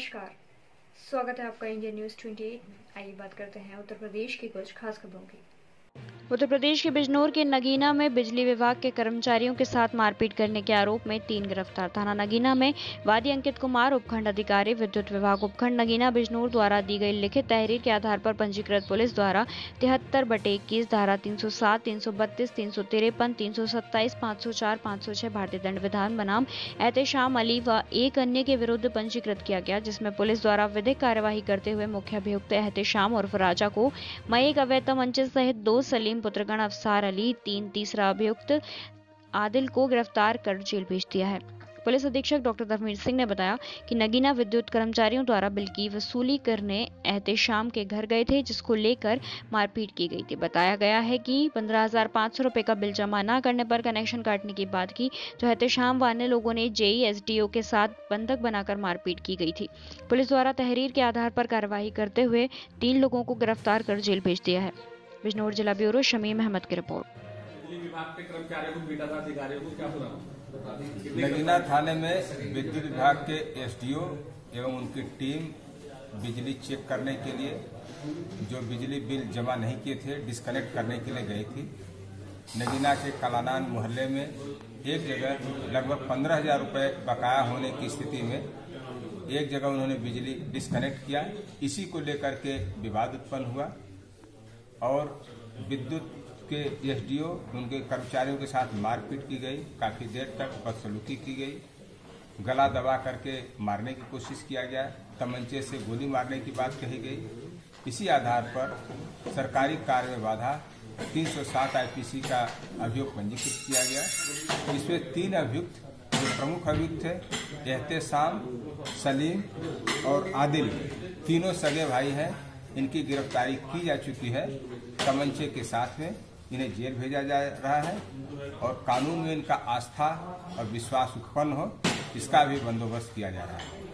नमस्कार, स्वागत है आपका इंडिया न्यूज 28 में। आइए बात करते हैं उत्तर प्रदेश की कुछ खास खबरों की। उत्तर प्रदेश के बिजनौर के नगीना में बिजली विभाग के कर्मचारियों के साथ मारपीट करने के आरोप में 3 गिरफ्तार। थाना नगीना में वादी अंकित कुमार, उपखंड अधिकारी विद्युत विभाग उपखंड नगीना बिजनौर द्वारा दी गई लिखित तहरीर के आधार पर पंजीकृत पुलिस द्वारा 73/21 धारा 307, 332, 353, 327, 504, 506 भारतीय दंड विधान बनाम एहतेशाम अली व एक अन्य के विरुद्ध पंजीकृत किया गया, जिसमें पुलिस द्वारा विधिक कार्यवाही करते हुए मुख्य अभियुक्त एहतेशाम उर्फ राजा को मयिक अवैतम मंचिस सहित 2 सलीम पुत्रगण अफसार अली, 3 तीसरा अभियुक्त आदिल को गिरफ्तार कर जेल भेज दिया है। पुलिस अधीक्षक डॉक्टर धर्मवीर सिंह ने बताया कि नगीना विद्युत कर्मचारियों द्वारा बिल की वसूली करने एहतेशाम के घर गए थे, जिसको लेकर मारपीट की गई थी। बताया गया है कि 15,500 रुपए का बिल जमा न करने पर कनेक्शन काटने की बात की, तो एहतेशाम व अन्य लोगों ने जेई एसडीओ के साथ बंधक बनाकर मारपीट की गई थी। पुलिस द्वारा तहरीर के आधार पर कार्रवाई करते हुए 3 लोगों को गिरफ्तार कर जेल भेज दिया है। बिजनौर जिला ब्यूरो शमीम अहमद की रिपोर्ट। विभाग के कर्मचारियों को पीटा था, अधिकारियों को क्या हुआ? नगीना थाने में विद्युत विभाग के एसडीओ एवं उनकी टीम बिजली चेक करने के लिए जो बिजली बिल जमा नहीं किए थे डिस्कनेक्ट करने के लिए गई थी। नगीना के कलानान मोहल्ले में एक जगह लगभग 15,000 रुपये बकाया होने की स्थिति में एक जगह उन्होंने बिजली डिस्कनेक्ट किया। इसी को लेकर के विवाद उत्पन्न हुआ और विद्युत के एसडीओ उनके कर्मचारियों के साथ मारपीट की गई। काफी देर तक बदसलूकी की गई, गला दबा करके मारने की कोशिश किया गया, तमंचे से गोली मारने की बात कही गई। इसी आधार पर सरकारी कार्य में बाधा 307 आईपीसी का अभियोग पंजीकृत किया गया। इसमें 3 अभियुक्त जो प्रमुख अभियुक्त थे एहतेशाम, सलीम और आदिल, तीनों सगे भाई हैं। इनकी गिरफ्तारी की जा चुकी है। तमंचे के साथ में इन्हें जेल भेजा जा रहा है और कानून में इनका आस्था और विश्वास उत्पन्न हो, इसका भी बंदोबस्त किया जा रहा है।